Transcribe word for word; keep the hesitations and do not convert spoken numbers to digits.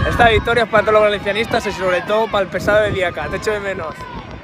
Esta victoria es para todos los valencianistas y sobre todo para el pesado de Diaca. Te echo de menos.